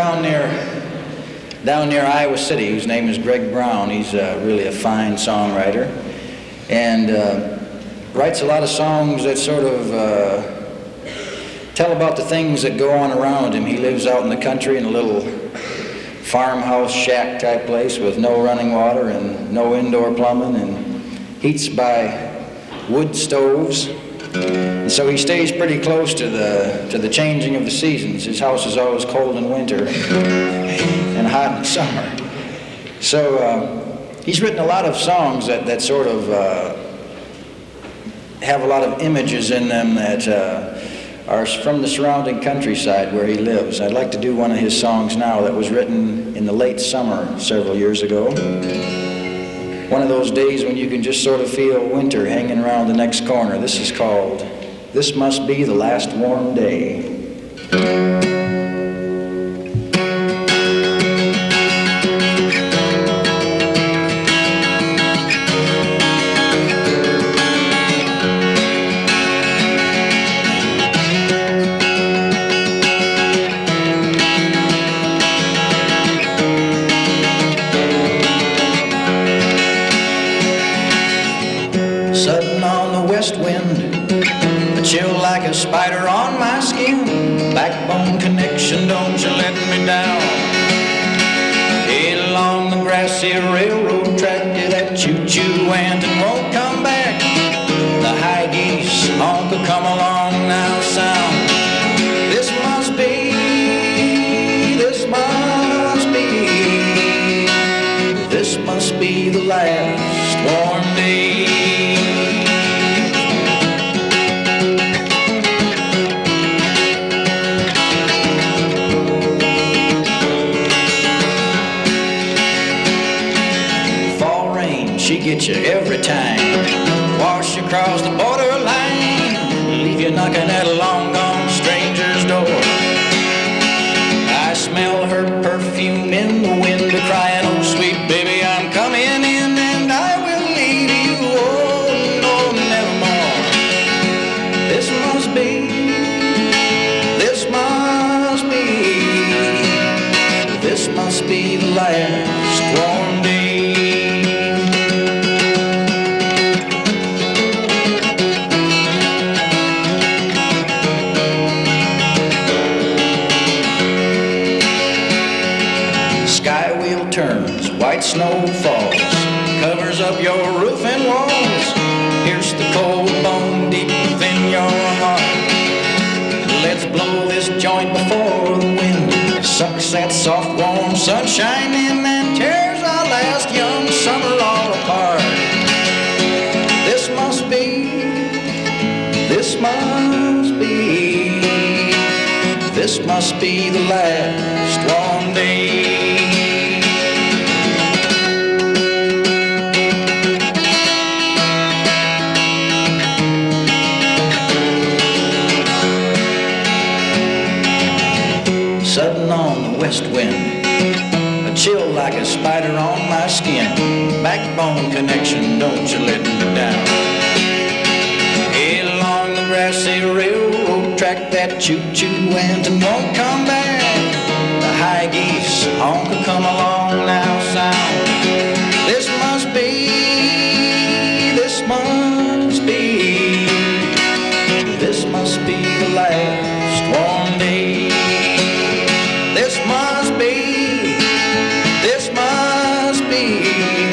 down near Iowa City, whose name is Greg Brown. He's really a fine songwriter, and writes a lot of songs that sort of tell about the things that go on around him. He lives out in the country in a little farmhouse shack type place with no running water and no indoor plumbing, and heats by wood stoves. And so he stays pretty close to the changing of the seasons. His house is always cold in winter and hot in summer. So he's written a lot of songs that sort of have a lot of images in them that are from the surrounding countryside where he lives. I'd like to do one of his songs now that was written in the late summer several years ago. One of those days when you can just sort of feel winter hanging around the next corner. This is called "This Must Be the Last Warm Day." Sudden on the west wind, a chill like a spider on my skin. Backbone connection, don't you let me down. Hey, along the grassy railroad track, yeah, that choo-choo went and won't come back. The high geese honk will come along now, sound. This must be the last warm day. Fall rain, she gets you every time. Wash you across the borderline, leave you knocking at a long gone stranger's door. I smell her perfume in the wind, crying, oh sweet baby, I'm coming in and I will leave you. Oh no, nevermore. This must be the last warm day. Sky wheel turns, white snow falls, covers up your roof and walls, pierce the cold bone deep within your heart. Let's blow this joint before the wind sucks that soft warm sunshine in and tears our last young summer all apart. This must be the last warm day. Sudden on the west wind, a chill like a spider on my skin. Backbone connection, don't you let me down. Hey, along the grassy railroad track, that choo-choo went and won't come back. The high geese honk will come along now, sound. This must be the last warm day. This must be